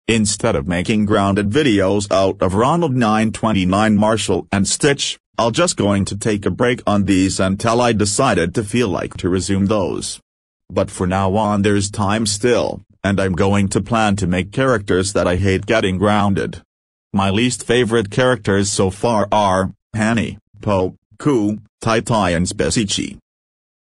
Instead of making grounded videos out of Ronald 929 Marshall and Stitch, I'll just going to take a break on these until I decided to feel like to resume those. But for now on there's time still, and I'm going to plan to make characters that I hate getting grounded. My least favorite characters so far are Hanny, Po, Ku, Tai Tai and Spesichi.